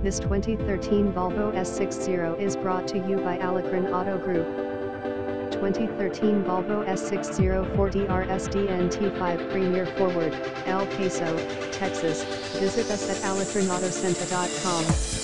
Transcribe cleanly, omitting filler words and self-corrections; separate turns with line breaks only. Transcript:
This 2013 Volvo S60 is brought to you by Alacran Auto Group. 2013 Volvo S60 4DRS DNT5 Premier Forward, El Paso, Texas. Visit us at alacranautocenter.com.